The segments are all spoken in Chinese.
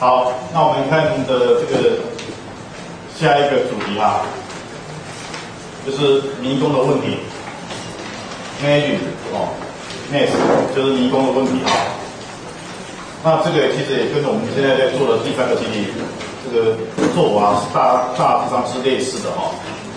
好，那我们看的这个下一个主题哈，就是迷宫的问题 ，Magic Maze 就是迷宫的问题哈。那这个其实也跟我们现在在做的第三个基地这个做法是大致上是类似的哈。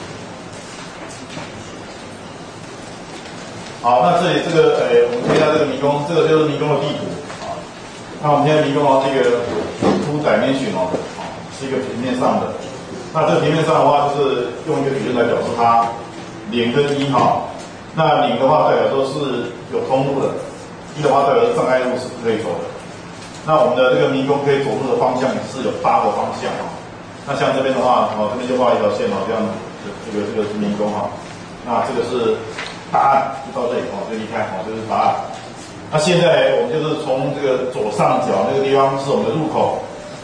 好，那这里这个我们看一下这个迷宫，这个就是迷宫的地图啊。那我们现在迷宫这个2 dimension 是一个平面上的。那这个平面上的话，就是用一个矩阵来表示它0跟1哈。那0的话代表说是有通路的，1的话代表是障碍物是不可以走的。那我们的这个迷宫可以走路的方向是有8个方向啊。那像这边的话，这边就画一条线这样这个是迷宫哈。那这个是答案，就到这里就离开这是答案。那现在我们就是从这个左上角那个地方是我们的入口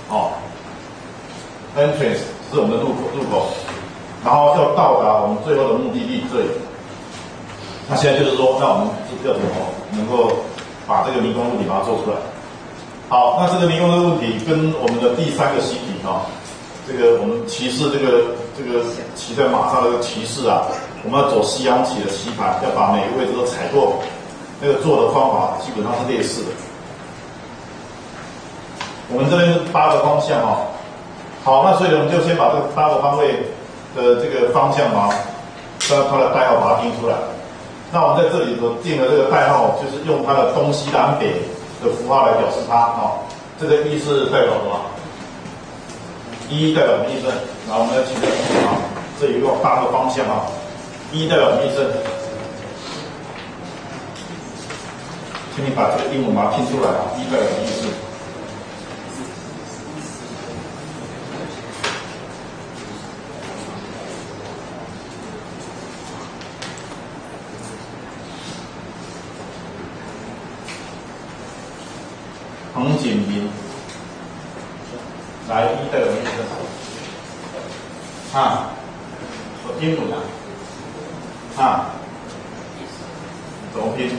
entrance 是我们的入口，然后要到达我们最后的目的地这里。那现在就是说，那我们要怎么能够把这个迷宫问题把它做出来？好，那这个迷宫的问题跟我们的第3个习题这个我们骑士这个骑在马上的这个骑士啊，我们要走西洋棋的棋盘，要把每个位置都踩过，那个做的方法基本上是类似的。我们这边是8个方向好，那所以我们就先把这个8个方位的这个方向它的代号把它定出来。那我们在这里所定的这个代号，就是用它的东西南北的符号来表示它这个1是代表什么？1代表什么意思？然后我们要请这个这里有8个方向1代表什么意思？请你把这个英文把它拼出来1代表什么意思？彭景明，来1代表什么意思？英文怎么拼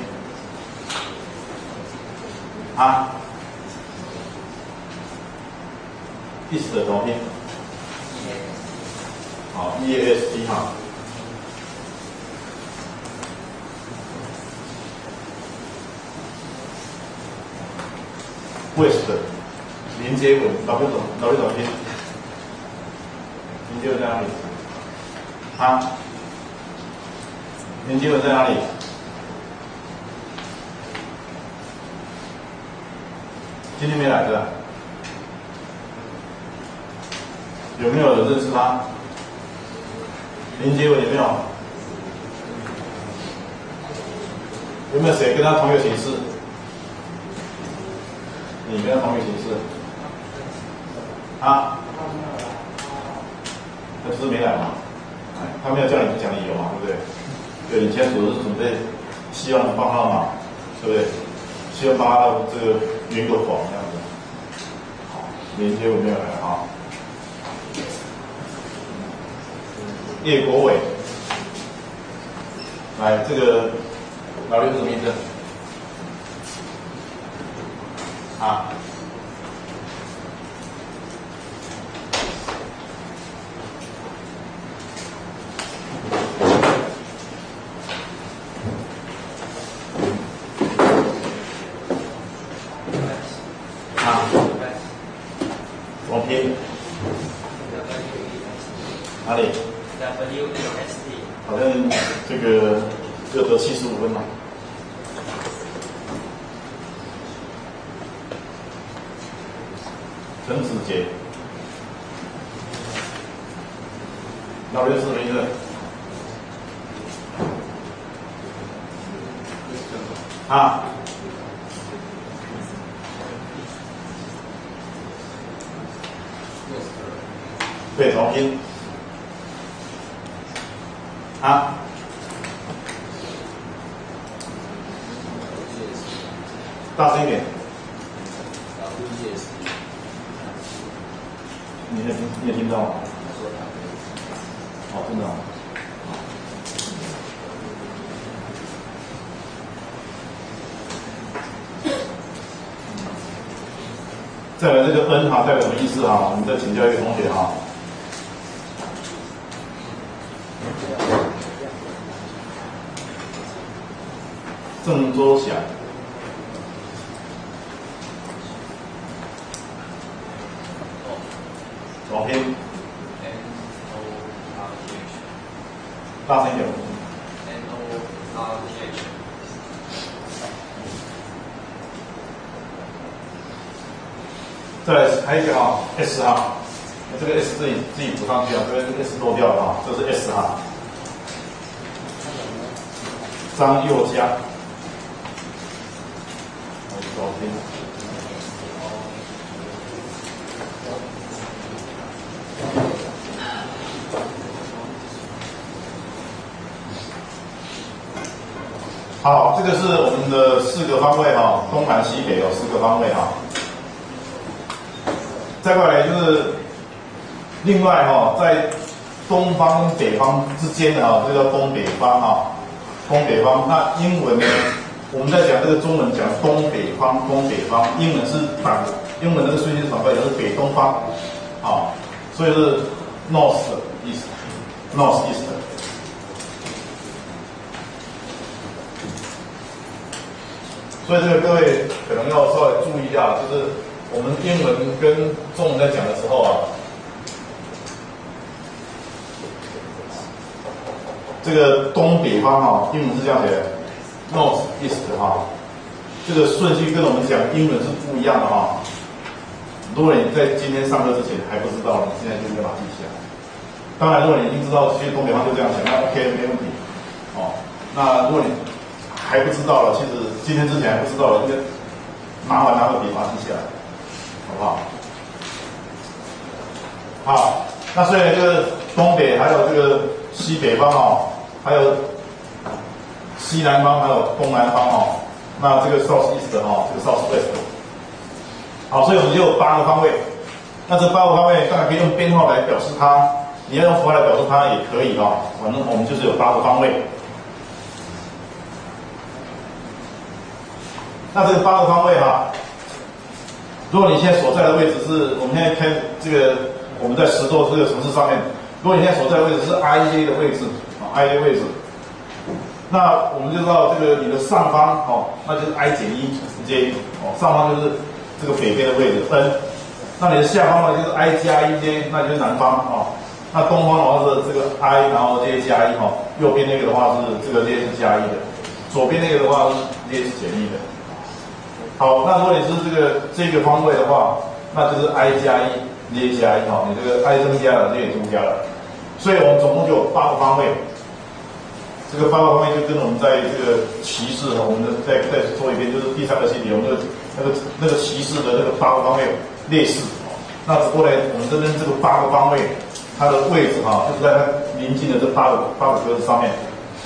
？east 怎么拼？好 ，EAST West 连接文，老师怎么拼？连接文在哪里？连接文在哪里？今天没来的，有没有人认识他？连接文有没有？有没有谁跟他同一个形式？你跟他同一个形式？他只是没来嘛？他没有叫你讲理由嘛，对不对？对，你签署是准备希望能帮他忙，对不对？希望帮他这个圆个谎这样子。好，连接我没有来叶国伟，来这个老刘是什么意思？怎么拼？哪里？ WAST 好像这个就得75分嘛。陈子杰，老刘是什么意思？对，怎么拼？大声一点。你也听到吗？真的。 再来这个 N 哈代表什么意思哈？我们再请教一个同学哈。郑州祥，怎么拼？ 大声一点。 NORTH。 再来还有一个哈 S 哈，这个 S 自己补上去啊，这边 S 漏掉了哈，这是 S 哈。张佑嘉，好听。好，这个是我们的4个方位哈，东南西北有4个方位哈。再过来就是另外哈，在东方跟北方之间的哈，这叫东北方哈，东北方。那英文呢，我们在讲这个中文讲东北方，东北方，英文是反，英文那个顺序是反过来讲是北东方，啊，所以是 north east，north east。所以这个各位可能要稍微注意一下，就是我们英文跟中文在讲的时候啊，这个东北方哈，英文是这样写的 ，north east 哈，这个顺序跟我们讲英文是不一样的哈。如果你在今天上课之前还不知道，你现在就应该把它记下来。当然，如果你已经知道，其实东北方就这样讲，那 OK 没问题。哦，那如果你还不知道了，其实今天之前还不知道了，应该拿个笔把它记下来，好不好？好，那所以这个东北还有这个西北方哦，还有西南方，还有东南方哦。那这个 south east 哈，这个 south west。好，所以我们就有8个方位。那这8个方位当然可以用编号来表示它，你要用符号来表示它也可以哦。反正我们就是有8个方位。那这个8个方位哈，如果你现在所在的位置是我们现在看这个我们在10座这个城市上面，如果你现在所在的位置是 IJ 的位置啊 ，IJ 位置，那我们就知道这个你的上方哦，那就是 I-1J 哦，上方就是这个北边的位置 N， 那你的下方呢就是 I+1J， 那就是南方哦。那东方的话是这个 I， 然后 J 加1哈，右边那个的话是这个 J 是加1的，左边那个的话是 J 是减1的。好，那如果你是这个方位的话，那就是 I+1，J 加1哈，你这个 I 增加了，J 也增加了，所以我们总共就有8个方位。这个8个方位就跟我们在这个骑士哈，我们再说一遍，就是第3个系列，我们那个骑士的那个8个方位列式。那只不过呢，我们这边这个8个方位，它的位置哈，就是在它临近的这8个格子上面。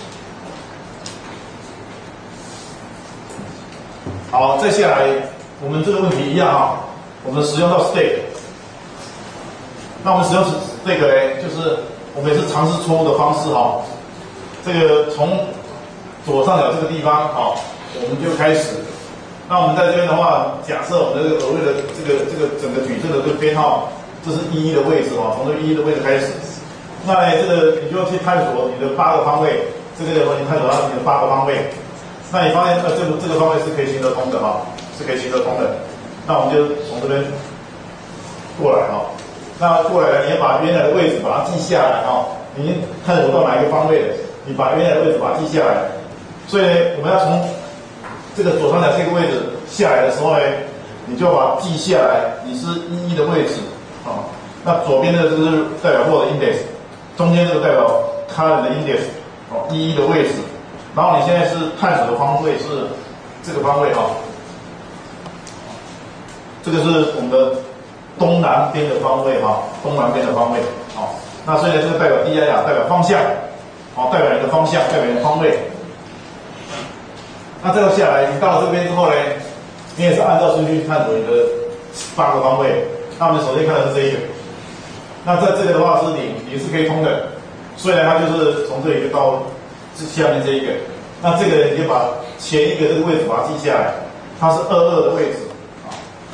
好，再下来，我们这个问题一样啊，我们使用到 stake。那我们使用 stake 呢，就是我们也是尝试错误的方式哈。这个从左上角这个地方好，我们就开始。那我们在这边的话，假设我们这个所谓的这个整个矩阵的这个编号，这是1的位置哈，从这个1的位置开始。那呢，这个你就要去探索你的8个方位，这个你探索到你的8个方位。那你发现这个方位是可以行得通的哈，是可以行得通的。那我们就从这边过来哈。那过来了，你要把原来的位置把它记下来哈。你探索到哪一个方位了，你把原来的位置把它记下来。所以呢，我们要从这个左上角这个位置下来的时候呢，你就把它记下来。你是1的位置啊。那左边的就是代表我的 index， 中间这个代表 current 的 index 哦，1的位置。然后你现在是探索的方位是这个方位哈，这个是我们的东南边的方位哈，东南边的方位好。那所以呢，这个代表 DI 啊，代表方向，好，代表你的方向，代表你的方位。那这个下来，你到了这边之后呢，你也是按照顺序探索你的8个方位。那我们首先看的是这一个，那在这个的话是0是可以通的，所以呢，它就是从这里到下面这一个，那这个你就把前一个这个位置把它记下来，它是22的位置啊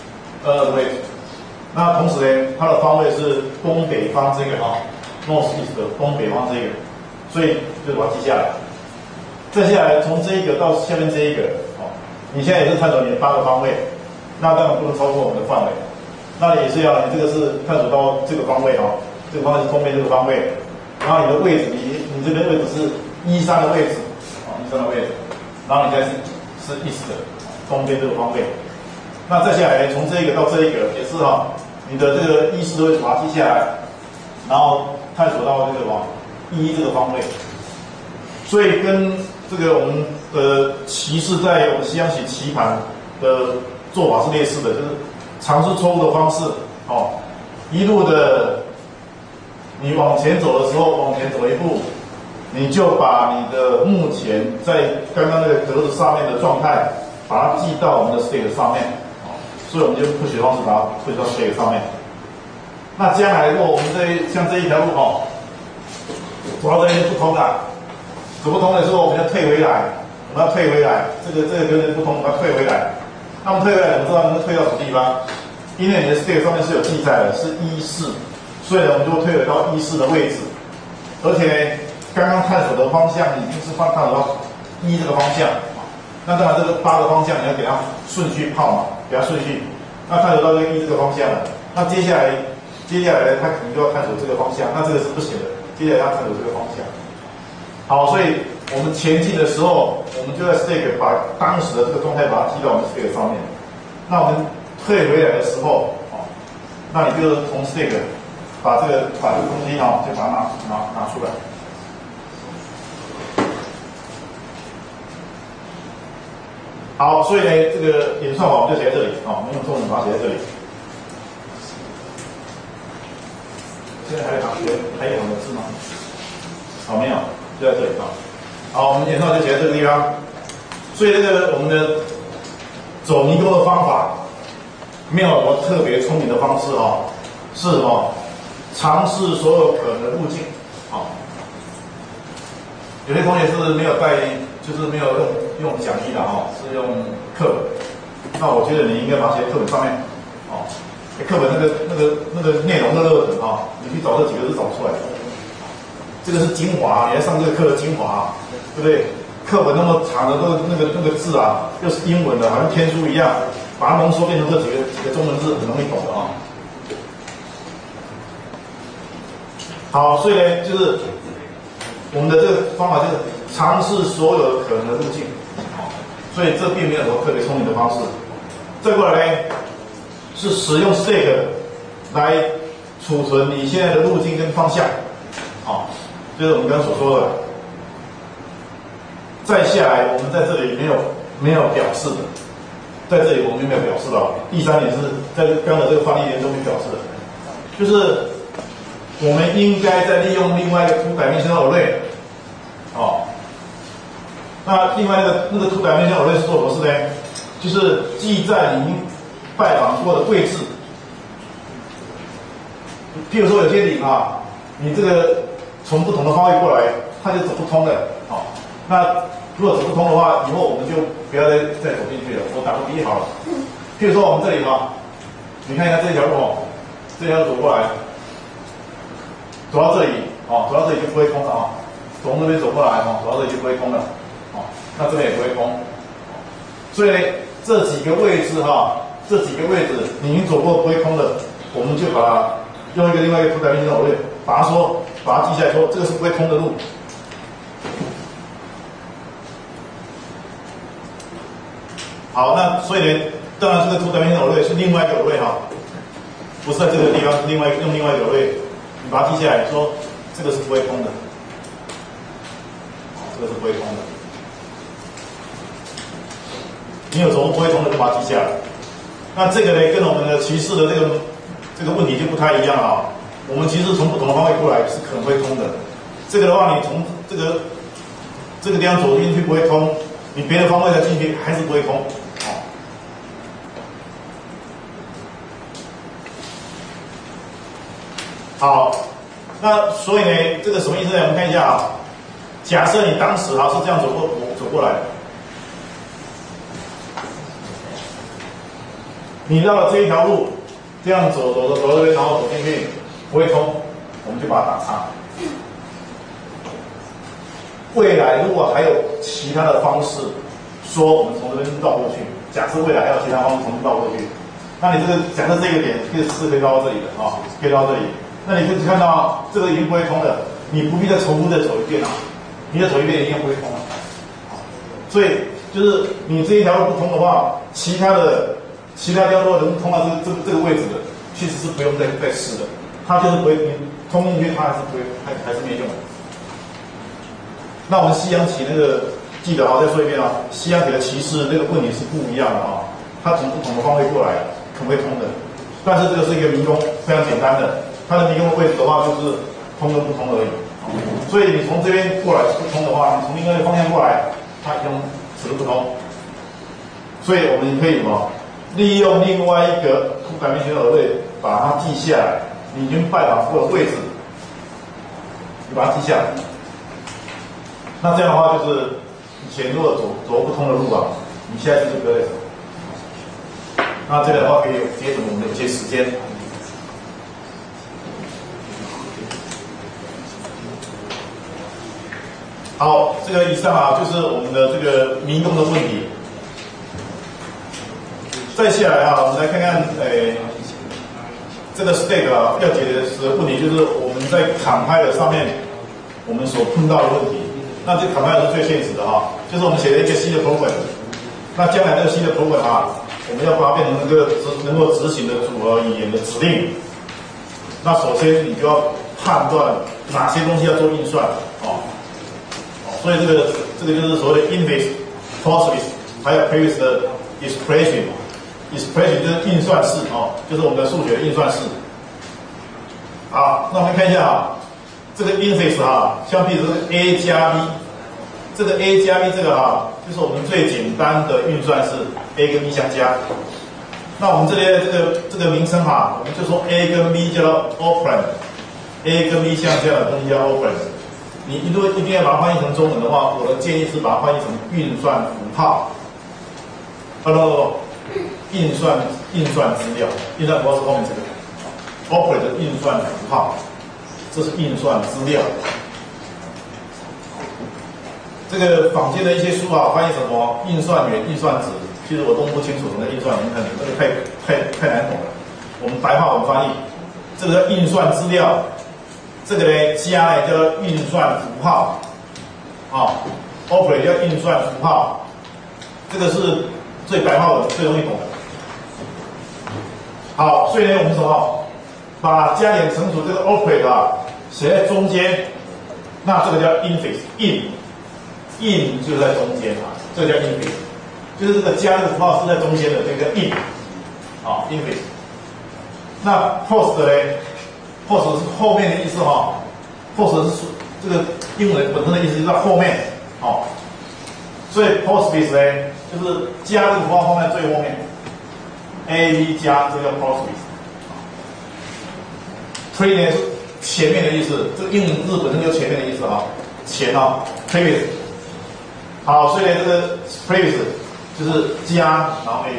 22的位置。那同时呢，它的方位是东北方这个north east 的东北方这个，所以就把它记下来。再下来从这一个到下面这一个，你现在也是探索你的8个方位，那当然不能超过我们的范围。那也是要你这个是探索到这个方位这个方位是东边这个方位，然后你的位置，你这边位置是13的位置，13的位置，然后你现在是east的东边这个方位。那再下来从这一个到这一个也是你的这个意识都会把它记下来，然后探索到这个11这个方位。所以跟这个我们的棋士在我们西洋棋棋盘的做法是类似的，就是尝试错误的方式一路的你往前走的时候，往前走一步，你就把你的目前在刚刚那个格子上面的状态，把它记到我们的 stake 上面。所以我们就push的方式把它push到stake上面。那将来如果我们像这一条路走到这边不通了，走不通的时候，我们要退回来，这个格子不通，我们要退回来。那么退回来，我们知道能够退到什么地方？因为你的stake上面是有记载的，是14，所以呢，我们就退回到14的位置。而且呢，刚刚探索的方向已经是探索到1这个方向。那当然，这个8个方向你要给它顺序泡嘛，给它顺序。那探索到1这个方向了，那接下来呢，它可能就要探索这个方向，那这个是不行的。接下来要探索这个方向。好，所以我们前进的时候，我们就在 stake 把当时的这个状态把它记到我们 stake 上面。那我们退回来的时候，那你就从 stake 把这个东西就把它拿出来。好，所以呢，这个演算法我们就写在这里我们用中文把它写在这里。现在还有两个字吗？没有，就在这里好，我们演算就写在这个地方。所以这个我们的走迷宫的方法，没有什么特别聪明的方式是尝试所有可能的路径有些同学是没有带，就是没有用讲义的是用课本。那我觉得你应该把它写在课本上面课本那个内容热热的你去找这几个字找出来。这个是精华，你来上这个课的精华对不对？课本那么长的那个字又是英文的，好像天书一样，把它浓缩变成这几个中文字，很容易懂的好，所以呢，就是我们的这个方法就是尝试所有可能的路径，所以这并没有什么特别聪明的方式。再过来呢，是使用 stake 来储存你现在的路径跟方向，就是我们刚刚所说的。再下来，我们在这里没有表示的，在这里我们没有表示的。第3点是在刚刚的这个范例中没表示的，就是我们应该再利用另外一个2 dimensional array，那另外那个2 dimensional array是做什么事呢？就是记在你拜访过的位置。譬如说有些岭你这个从不同的方位过来，它就走不通了那如果走不通的话，以后我们就不要再走进去了。我打个比喻好了，譬如说我们这里你看一下这条路这条路走过来，走到这里走到这里就不会通了从这边走过来走到这里就不会通了那这边也不会通。所以呢，这几个位置你已经走过不会通的，我们就把它用另外一个2 dimensional array把它记下来，说这个是不会通的路。好，那所以呢，当然这个2 dimensional array是另外一个 array不是在这个地方，是用另外一个 array，你把它记下来，说这个是不会通的，这个是不会通的。你有什么不会通的就把它记下来。那这个呢，跟我们的骑士的这个问题就不太一样我们其实从不同的方位过来是可能会通的。这个的话，你从这个地方走进去不会通，你别的方位再进去还是不会通。好，那所以呢，这个什么意思呢？我们看一下假设你当时是这样走过来的， 你绕了这一条路，这样走走走到这边，然后走进去不会通，我们就把它打叉。未来如果还有其他的方式，说我们从这边绕过去，假设未来还有其他方式从这绕过去，那你这个假设这个点是可以绕到这里的啊，可以绕到这里，那你就看到这个已经不会通了，你不必再重复再走一遍了，你再走一遍一定不会通了。所以就是你这一条路不通的话，其他条路能通到这个位置的，其实是不用再试的，它就是不会你通进去，它还是不会还是没用的。那我们西洋棋那个记得啊，再说一遍啊，西洋棋的棋士那个问题是不一样的啊，它从不同的方位过来，可能会通的。但是这个是一个迷宫，非常简单的，它的迷宫的位置的话就是通跟不通而已。所以你从这边过来是不通的话，你从另外一个方向过来，它一样此路不通。所以我们可以什么？利用另外一个2dimensional的耳位把它记下来，你已经拜访过的位置，你把它记下来。那这样的话，就是以前如果走不通的路啊，你现在就是不要再走。那这样的话可以节省我们的一些时间。好，这个以上啊，就是我们的这个迷宫的问题。再下来啊，我们来看看，这个 stake 啊，要解决的问题就是我们在Compile上面我们所碰到的问题。那这Compile是最现实的哈，就是我们写了一个新的 program， 那将来这个新的 program 啊，我们要把它变成一个能够执行的组合语言的指令。那首先你就要判断哪些东西要做运算所以这个就是所谓的 index、postfix 还有 previous 的 expression 就是运算式就是我们的数学的运算式。好，那我们看一下啊。这个 index 像比如说 a 加 b， 这个 a 加 b 这个就是我们最简单的运算式 a 跟 b 相加。那我们这里这个名称我们就说 a 跟 b 叫做 operand，a 跟 b 相加的东西叫 operand。你如果一定要把它翻译成中文的话，我的建议是把它翻译成运算符号。运算资料，运算符号是后面这个 operand 的运算符号。这是运算资料。这个坊间的一些书翻译什么运算元、运算值，其实我弄不清楚什么运算元，这个太难懂了。我们白话文翻译，这个叫运算资料，这个呢加叫做运算符号，operate 叫运算符号，这个是最白话文、最容易懂的。好，所以呢，我们什么？把加减乘除这个 operate 写在中间，那这个叫 infix，in 就是在中间这个叫 infix， 就是这个加这个符号是在中间的，这个叫 infix。那 post 呢 ？post 是后面的意思post 是这个英文本身的意思就在后面所以 postfix 呢就是加这个符号放在最后面 ，a b 加这个叫 postfix。pre 呢是前面的意思，这个英文字本身就是前面的意思前previous。好，所以呢这个 previous 就是加然后 a。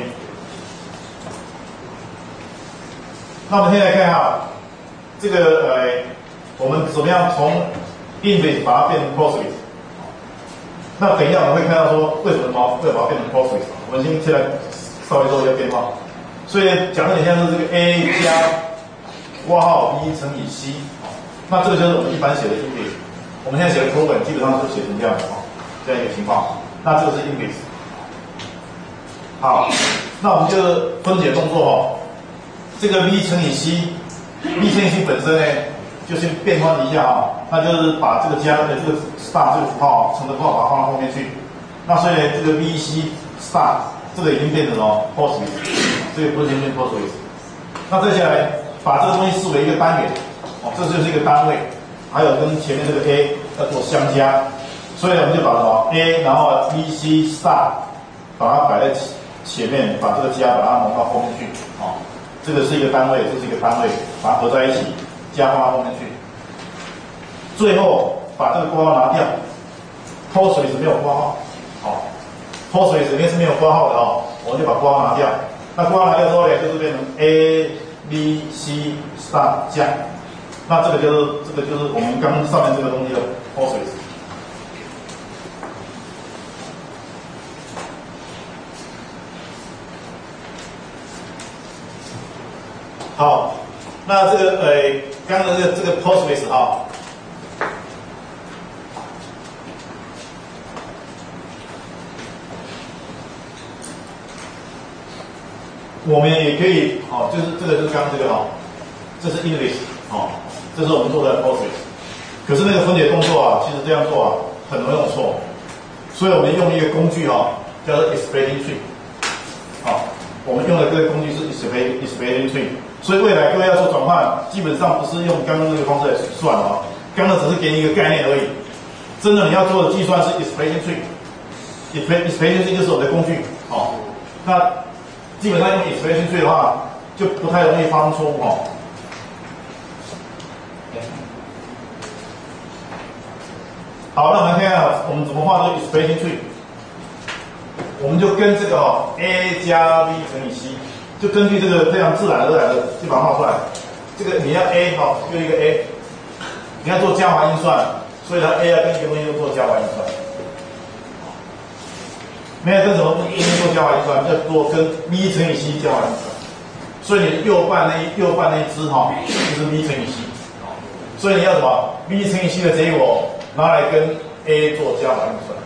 那我们现在看这个我们怎么样从 infix 把它变成 postfix？ 那等一下我们会看到说为什么会把它变成 postfix？ 我们现在稍微做一下变化。所以讲的很像是这个 a 加括号 b 乘以 c， 那这个就是我们一般写的 infix。我们现在写的 program 基本上就写成这样的这样一个情况。那这个是 infix。好，那我们就分解动作这个 b 乘以 c，b 乘以 c 本身呢，就先变换一下那就是把这个加的这个 star 这个符号乘的符号把它放到后面去。那所以呢，这个 b c star 这个已经变成了 postfix， 这个不是先变 postfix。那接下来把这个东西视为一个单元这就是一个单位，还有跟前面这个 a 要做相加，所以我们就把什么 a 然后 b c star 把它摆在前面，把这个加把它挪到后面去这个是一个单位，这是一个单位，把它合在一起，加放到后面去。最后把这个括号拿掉 ，postfix 没有括号，postfix 里面是没有括号的我们就把括号拿掉， 那括号拿掉之后呢，就是变成 A B C star 加。那这个就是我们刚上面这个东西的 postfix。好，那这个刚刚的这个 postfix 哈。我们也可以，就是这个就是刚刚这个这是 English，这是我们做的 postfix。可是那个分解动作啊，其实这样做很容易弄错，所以我们用一个工具叫做 explaining tree，我们用的这个工具是 explaining tree， 所以未来各位要做转换，基本上不是用刚刚那个方式来算刚刚只是给你一个概念而已，真的你要做的计算是 explaining tree，explaining tree 就是我们的工具，那基本上用 explaining tree 的话，就不太容易发生错误好，那我们看看我们怎么画这个 explaining tree。我们就跟这个a 加 b 乘以 c， 就根据这个非常自然而然的就把它画出来。这个你要 a 又一个 a， 你要做加法运算，所以它 a 要跟一个东西做加法运算。没有跟什么东西做加法运算，要做跟 b 乘以 c 加法运算。所以你的右半那一支就是 b 乘以 c， 所以你要什么 b 乘以 c 的结果拿来跟 a 做加法运算。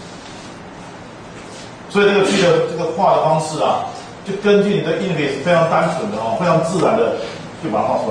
所以这个句的这个画的方式就根据你的 English 非常单纯的非常自然的就把它画出来。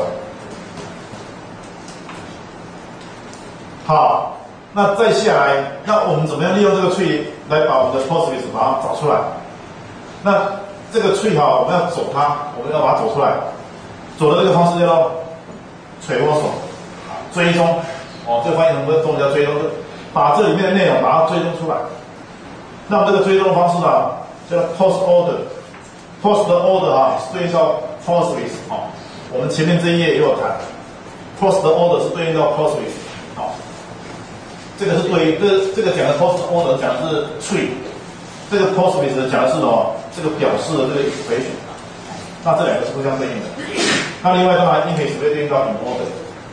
好，那再下来，那我们怎么样利用这个 tree 来把我们的 postfix 把它找出来？那这个 tree 我们要走它，我们要把它走出来。走的这个方式叫垂握手，追踪这个翻译成中文叫追踪，把这里面的内容把它追踪出来。那么这个追踪的方式叫 post order。post order 是对应到 postfix 我们前面这一页也有谈 ，post order 是对应到 postfix 这个是对应这个讲的 post order 讲的是 tree， 这个 postfix 讲的是这个表示的这个 expression， 那这两个是互相对应的。那另外当然 image 会对应到 in order。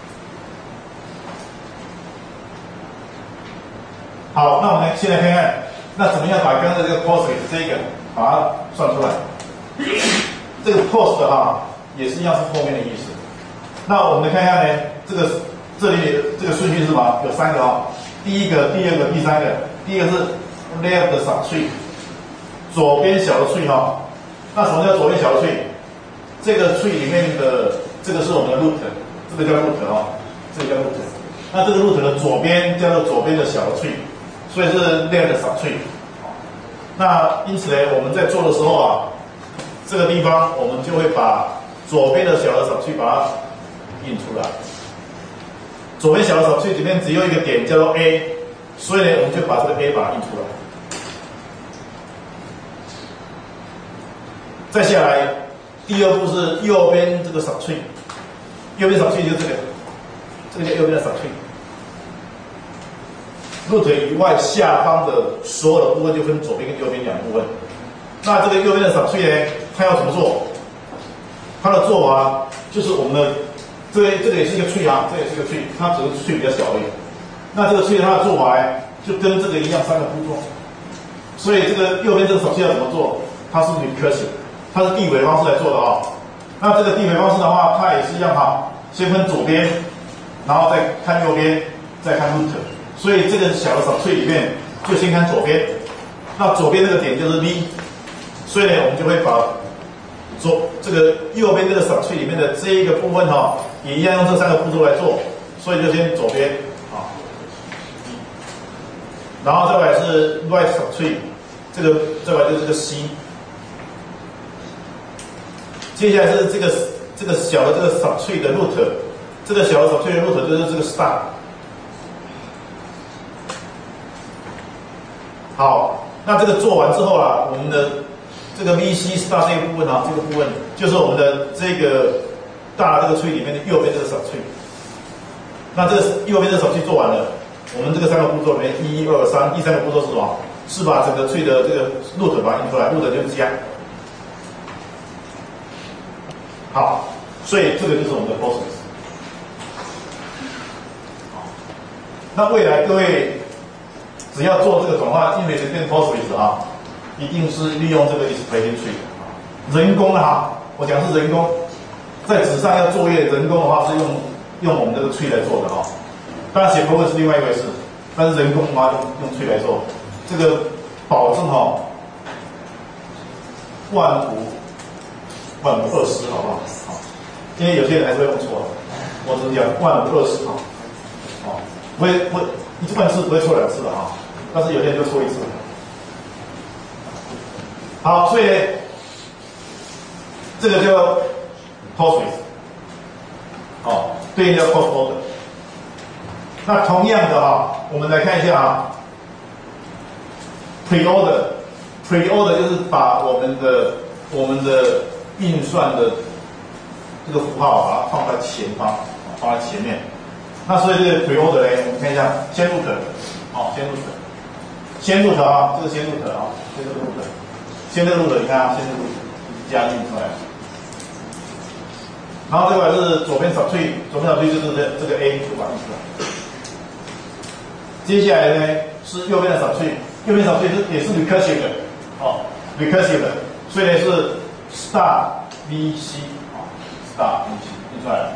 好，那我们现在看看。那怎么样把刚刚的这个 postfix 这个把它算出来？这个 post 也是一样是后面的意思。那我们来看看呢，这里这个顺序是什么？有三个第一个、第二个、第三个。第一个是 left subtree， 左边小的 tree 那什么叫左边小的 tree？ 这个 tree 里面的这个是我们的 root， 这个叫 root 这个叫 root。那这个 root 的左边叫做左边的小的 tree。所以是 left subtree， 那因此呢，我们在做的时候这个地方我们就会把左边的小的 subtree 把它印出来。左边小的 subtree 里面只有一个点叫做 a， 所以呢，我们就把这个 a 把它印出来。再下来，第二步是右边这个 subtree， 右边 subtree 就是这个叫右边的 subtree。root 以外下方的所有的部分就分左边跟右边两部分。那这个右边的 subtree 呢，它要怎么做？它的做法就是我们的这个也是一个 tree 这也是一个 tree， 它只是 tree 比较小而已。那这个 tree 它的做法就跟这个一样三个步骤。所以这个右边这个 subtree 要怎么做？它是 recursive， 它是递回方式来做的那这个递回方式的话，它也是一样先分左边，然后再看右边，再看 root。所以这个小的 subtree 里面就先看左边，那左边这个点就是 v， 所以呢，我们就会把这个右边这个 subtree 里面的这一个部分也一样用这三个步骤来做，所以就先左边然后再来是 right subtree， 这个再来就是这个 c， 接下来是这个小的这个 subtree 的 root， 这个小的 subtree 的 root 就是这个 star。好，那这个做完之后我们的这个 VC star 这个部分这个部分就是我们的这个大的这个 tree 里面的右边这个 subtree。那这个右边这个 subtree 做完了，我们这个三个步骤里面1、2、3，第三个步骤是什么？是把整个 tree 的这个 root 把它印出来，root 就是加。 好，所以这个就是我们的 Postgres。那未来各位只要做这个转换 index 变 Postgres 啊，一定是利用这个 expression tree。人工啊，我讲是人工，在纸上要作业人工的话是用我们这个 tree 来做的哈。当然写 code 是另外一回事，但是人工的话用 tree 来做，这个保证哈15020好不好？好，因为有些人还是会弄错的，我只是讲15020哈，哦，不会1次不会错2次的哈，但是有些人就错1次。好，所以这个叫 Postgres， 哦，对应叫 Postgres。那同样的哈，我们来看一下啊 ，preorder 就是把我们的运算的这个符号把它放在前方，放在前面。那所以这个 preorder 呢，我们看一下，先 root， 哦，先 root 啊，这个先 root 啊，这个 root， 先这个 root， 你看啊，先这个 root 加进出来。然后这个是左边subtree， 就是这个 A 就把它印出来。接下来呢是右边的subtree， 右边subtree也是 recursive 的，哦 ，recursive 的，所以呢是 star VC 啊 ，star VC 印出来了。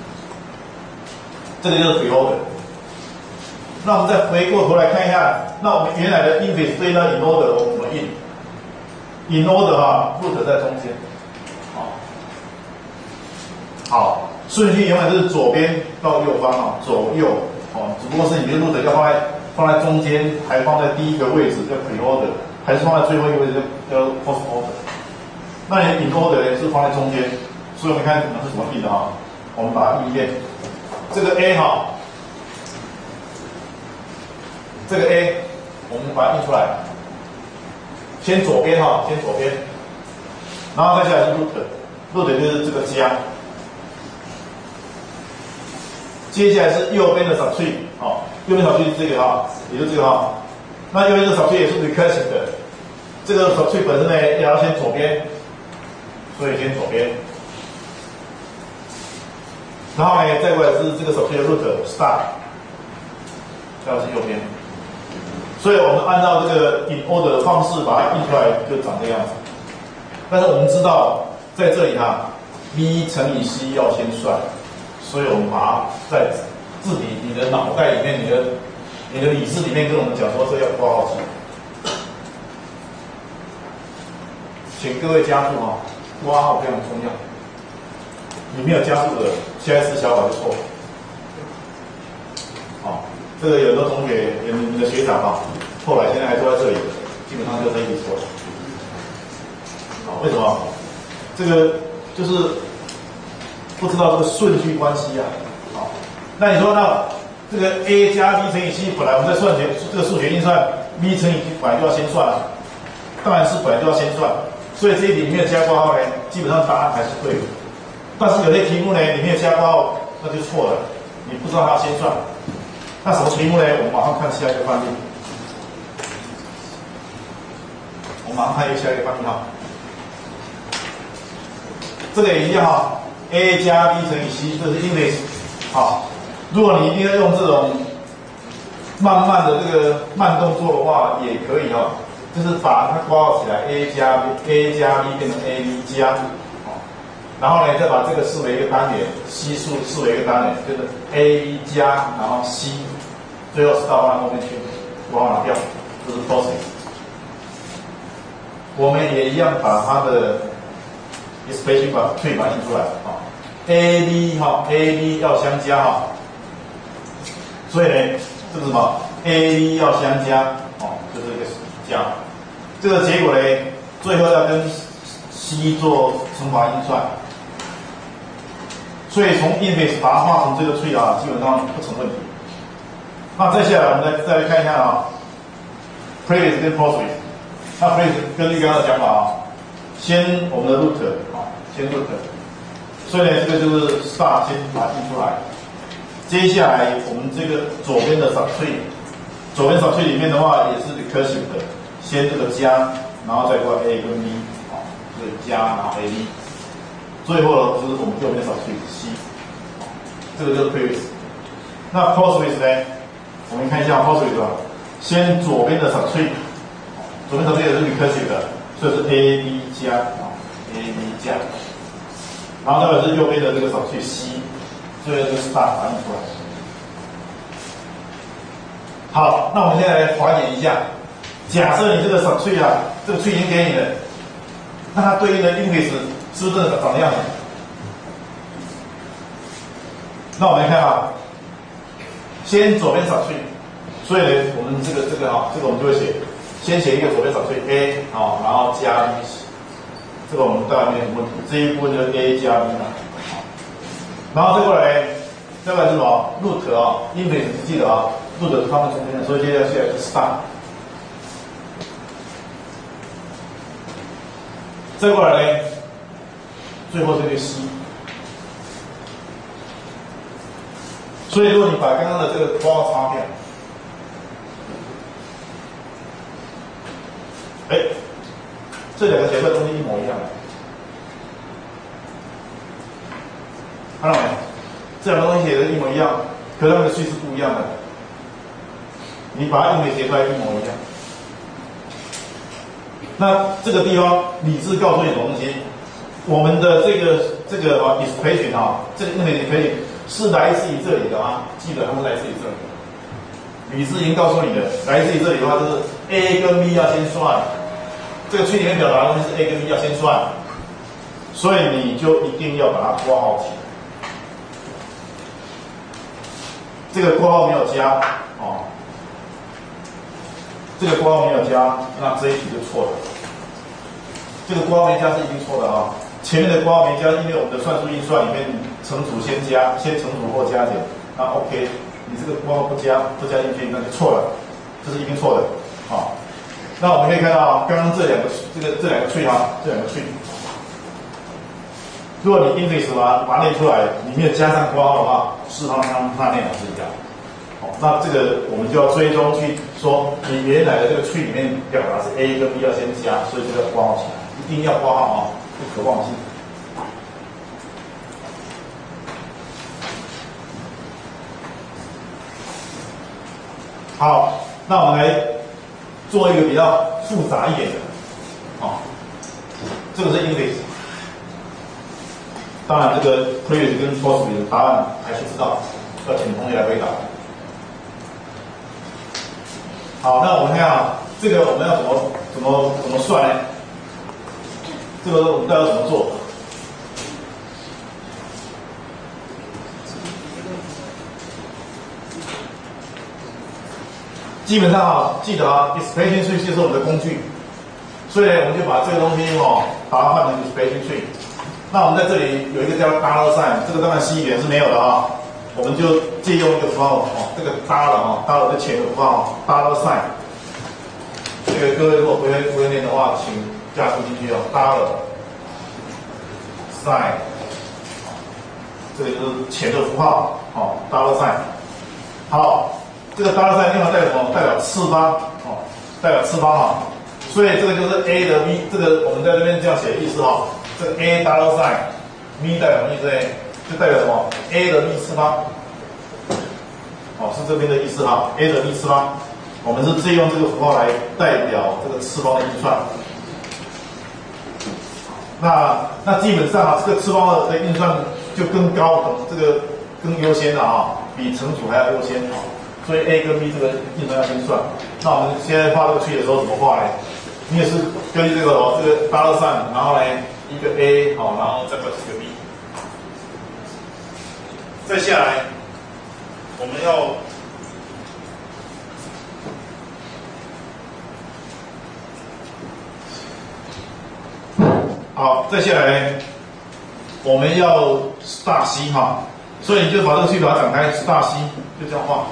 这个就是 preorder。那我们再回过头来看一下，那我们原来的 index 对应到 in order 我们怎么印 ？in order 啊 ，root 在中间，好，顺序永远是左边到右方啊，左右。哦，只不过是你的 root 要放在中间，还放在第一个位置叫 preorder， 还是放在最后一个位置叫 postorder。那你 in order 呢是放在中间，所以我们看我们是怎么印的哈。我们把它印一遍，这个 A 哈，这个 A 我们把它印出来，先左边哈，先左边，然后再下来是 root 就是这个加。接下来是右边的 subtree， 哦，右边 subtree 是这个哈，也就是这个哈。那右边的 subtree 也是 recursive 的，这个 subtree 本身呢也要先左边，所以先左边。然后呢，再过来是这个 subtree 的 root star， 要是右边。所以我们按照这个 in order 的方式把它印出来，就长这样子。但是我们知道在这里哈 ，b 乘以 c 要先算。所以我们把它在你的脑袋里面，你的理智里面跟我们讲说，这要括号记。请各位加注啊，括号非常重要。你没有加注的，下一次小法就错了。好，这个有的同学，你的学长啊，后来现在还坐在这里，基本上就这一题错了。好，为什么？这个就是。不知道这个顺序关系啊，好，那你说那这个 a 加 b 乘以 c， 本来我们在算这个数学运算 b 乘以 c 本来就要先算了，当然是本来就要先算，所以这一题没有加括号呢，基本上答案还是对的。但是有些题目呢，你没有加括号，那就错了，你不知道它要先算。那什么题目呢？我们马上看下一个范例。我们马上看下一个范例哈，这个也一样哈。A 加 B 乘以 C， 这是 index。好，如果你一定要用这种慢慢的这个慢动作的话，也可以哦，就是把它括号起来 ，A 加 B 变成 AB 加，好，然后呢再把这个视为一个单元 ，C 数视为一个单元，就是 AB 加，然后 C， 最后是到放在后面去，括号拿掉，这是 Postgres。我们也一样把它的 expression 把它印出来啊 ，AB 哈 ，AB 要相加哈，所以呢，这个什么 AB 要相加哦，就是一个加，这个结果呢，最后要跟 C 做乘法运算，所以从 index 把它画成这个 tree 啊，基本上不成问题。那再下来我们再来看一下啊 ，previous 跟 Postgres， 那 previous 根据刚刚的讲法啊。先我们的 root 啊，先 root， 所以呢，这个就是 star 先把它印出来。接下来我们这个左边的 subtree， 左边 subtree 里面的话也是 recursive 的，先这个加，然后再过来 a 跟 b， 啊，这个加然后 ab。 最后呢就是我们右边的 substrate C， 这个就是 previous。那 post-with 呢？我们看一下 post-with 啊，先左边的 substrate， 左边 substrate 是 recursive 的，所以是 A B 加A B 加，然后再来是右边的这个 substrate C， 最后就是 start 反应出来。好，那我们现在来还原一下，假设你这个 substrate 啊，这个 tree 已经给你了，那它对应的 interface 是不是长这样的？那我们来看啊，先左边substrate，所以呢，我们这个我们就会写，先写一个左边substrate A 啊，然后加 B， 这个我们大概没有问题，这一部分就是 A 加 B 嘛，然后再过来，再过来是什么 root 啊 ，interface 记得啊 ，root 是它们中间的，所以接下来是 start， 再过来呢，最后这个 C。所以，如果你把刚刚的这个括号擦掉，这两个写出来的东西一模一样，看到没？这两个东西写的一模一样，可是它们的序是不一样的。你把它用写出来一模一样。那这个地方理智告诉你什么东西？我们的这个expression 啊，这个 expression 是来自于这里的啊，记得它是来自于这里。理智已经告诉你的，来自于这里的话，就是 A 跟 B 要先算。这个区里面表达的东西是 A 跟 B 要先算，所以你就一定要把它括号起来。这个括号没有加哦，这个括号没有加，那这一题就错了。这个括号没加是一定错的啊。前面的括号没加，因为我们的算术运算里面乘除先加，先乘除后加减，那 OK， 你这个括号不加进去，那就错了，这是一定错的啊。那我们可以看到，刚刚这两个 tree 哈，这两个 tree， 如果你 interface 把它列出来，里面加上括号的话，是它内容是一样。好，那这个我们就要追踪去说，你原来的这个 tree 里面表达是 A 跟 B 要先加，所以这个括号起来，一定要括号啊，不可忘记。好，那我们来做一个比较复杂一点的，这个是 interface。当然，这个 previous 跟 post 的答案还是知道，要请同学来回答。好，那我们看啊，这个我们要怎么算呢？这个我们大家要怎么做？基本上啊，记得啊 ，expression tree 就是我们的工具，所以我们就把这个东西把它换成 expression tree。那我们在这里有一个叫 dollar sign， 这个当然 C 语言是没有的啊，我们就借用一个符号这个 dollar 的前个符号 dollar sign。这个各位如果不会念的话，请加注进去dollar sign， 这个就是前个符号dollar sign。好。这个 dollar sign 用来代表什么？代表次方代表次方啊，所以这个就是 A 的 V， 这个我们在这边这样写的意思哈。这个 A dollar sign，V 代表什么意思呢？就代表什么 ？A 的 V 次方，是这边的意思哈。A 的 V 次方，我们是借用这个符号来代表这个次方的运算。那基本上这个次方的运算就更高等，这个更优先了比乘除还要优先所以 A 跟 B 这个运算要先算。那我们现在画这个tree的时候怎么画呢？你也是根据这个dollar sign， 然后呢一个 A 然后再过几个 B。再下来，我们要好，再下来我们要 star C 所以你就把这个tree把它展开 star C， 就这样画。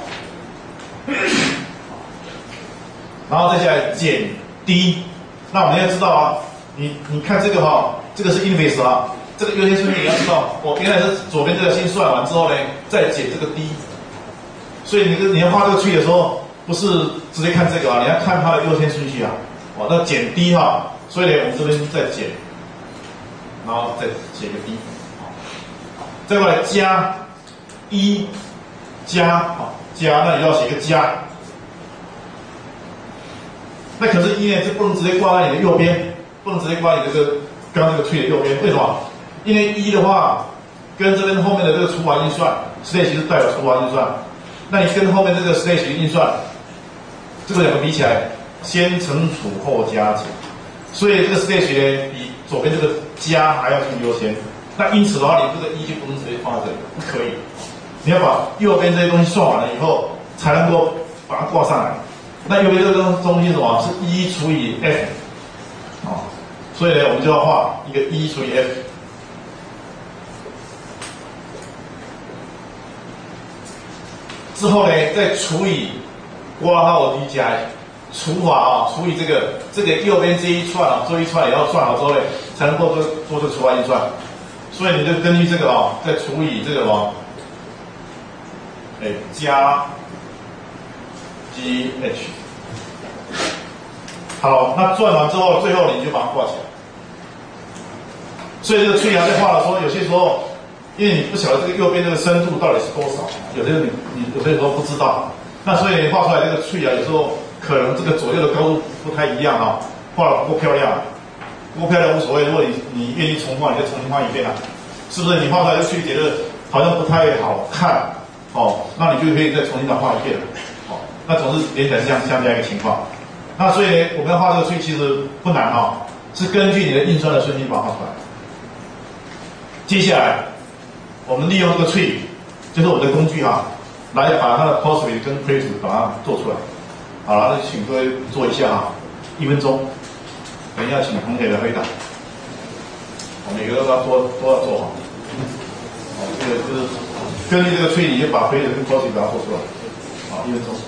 然后再下来减 D， 那我们要知道啊，你看这个这个是 interface 这个优先顺序你要知道，原来是左边这个先算完之后呢，再减这个 D， 所以你要画这个tree的时候，不是直接看这个你要看它的优先顺序那减 D 所以呢我们这边再减， 然后再写个 B， 再过来加一加加，那你要写个加。那可是一呢，就不能直接挂在你的右边，不能直接挂你这个刚刚这个tree的右边，为什么？因为一的话跟这边后面的这个除法运算 ，stage 是代表除法运算，那你跟后面这个 stage 运算，这个两个比起来，先乘除后加减，所以这个 stage 呢比左边这个加还要更优先。那因此的话，你这个一就不能直接放在这里，不可以，你要把右边这些东西算完了以后，才能够把它挂上来。那右边这个东西是什么？是1除以 f， 所以呢，我们就要画一个1除以 f。之后呢，再除以括号 d 加 f， 除法除以这个右边这一串这一串也要算好之后呢，才能够做这个除法运算。所以你就根据这个再除以这个加 gh。好，那转完之后，最后你就把它挂起来。所以这个tree在画的时候，有些时候，因为你不晓得这个右边这个深度到底是多少，有些你有些时候不知道。那所以你画出来这个tree有时候可能这个左右的高度不太一样画的不够漂亮，不够漂亮无所谓。如果你愿意重画，你就重新画一遍是不是？你画出来的tree觉得好像不太好看那你就可以再重新的画一遍那总是连起来是像这样一个情况。那所以呢，我们要画这个tree其实不难是根据你的运算的顺序把它画出来。接下来，我们利用这个tree，就是我们的工具来把它的 postfit 跟 prefix 把它做出来。好了，那请各位做一下1分钟。等一下，请同学来回答。每个都要做好。这个就是根据这个tree，你就把 prefix 跟 postfit 把它做出来。1分钟。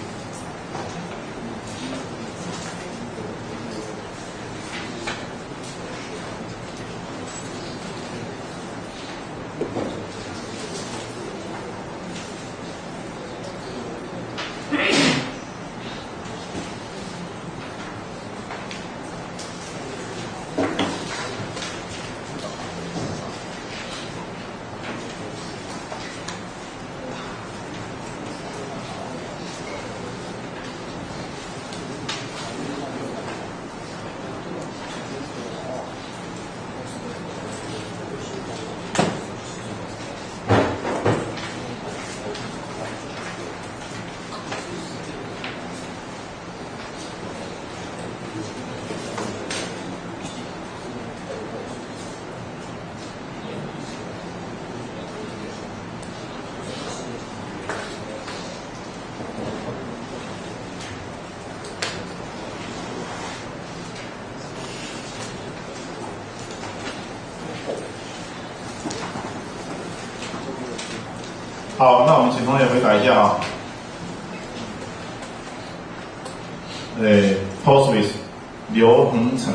好，那我们请同学回答一下postfit 刘恒成。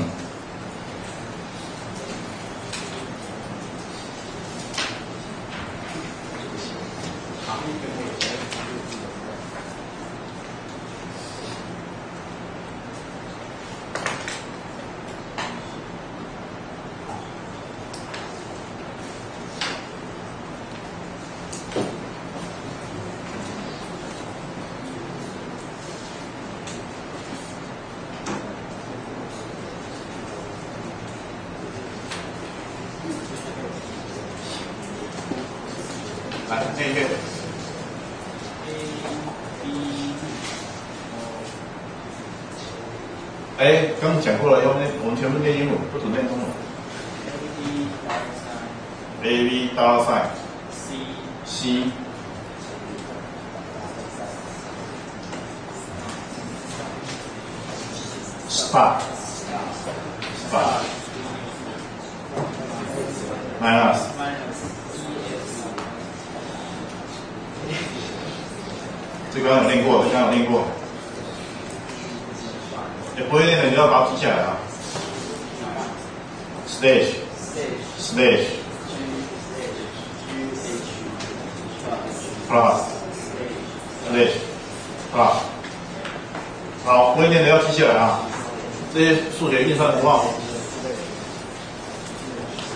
来，念一遍。刚刚讲过了，我们全部念英文，不准念中文。AB dollar sign C star minus这个刚有练过，也不会练的，你要把它记下来stage plus stage plus。好，不会练的要记下来这些数学运算符号。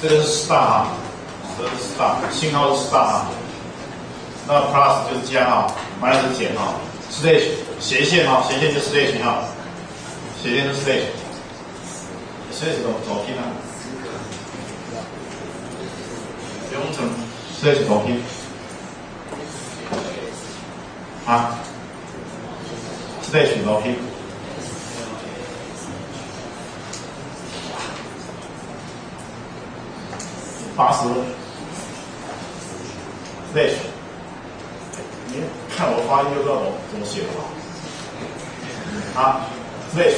这个是 star 哈，这是 star， 信号是 star 哈。那 plus 就是加哈 ，minus 是减哈 ，stage 斜线哈，斜线就 stage 哈，斜线就 stage。stage 怎么拼呢？流程 stage 怎么拼？啊 ？stage 怎么拼？80问 stage。你看我发音就知道怎么写了吧？啊 ，stage，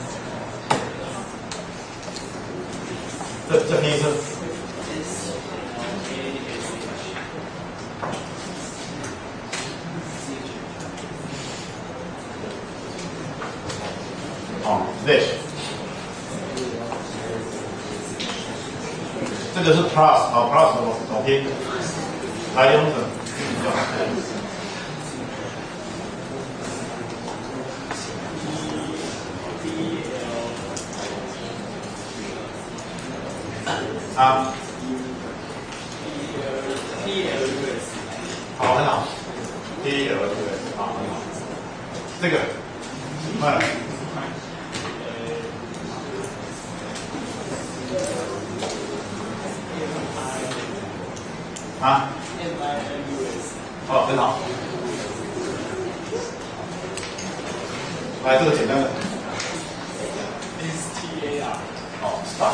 这拼一次。好 ，stage， 这个是 plus， 好 ，plus 怎么拼？来，用着。啊，好，很好。PL 好，很好。这个慢了。啊？哦，很好。来，这个简单的。STAR。哦 ，star。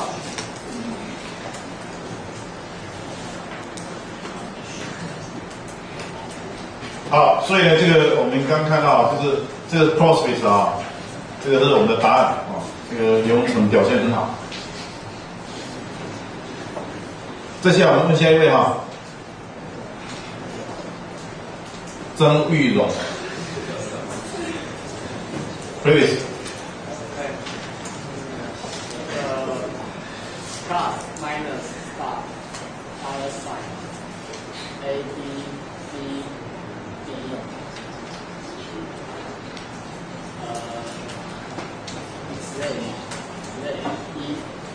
好，所以呢，这个我们刚看到，就是这个 crossface 啊，这个是我们的答案啊，这个流程表现很好。接下来我们问下一位哈，曾玉荣 ，previous。 plus minus star other side A B B D slash E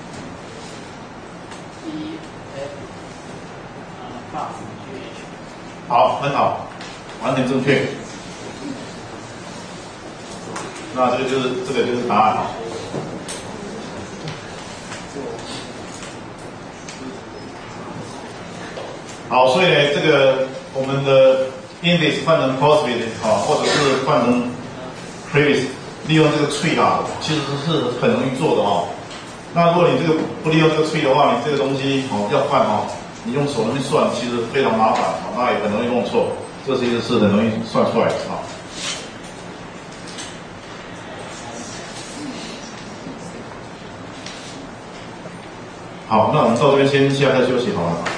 F plus GH。 好，很好，完全正确。那这个就是答案哈。好，所以呢，这个我们的 index 换成 crossface 啊，或者是换成 previous， 利用这个 tree 啊，其实是很容易做的哦。那如果你这个不利用这个 tree 的话，你这个东西哦要换哦，你用手那边算，其实非常麻烦啊，那也很容易弄错。这其实是很容易算出来的啊。好，那我们到这边先下课休息好了。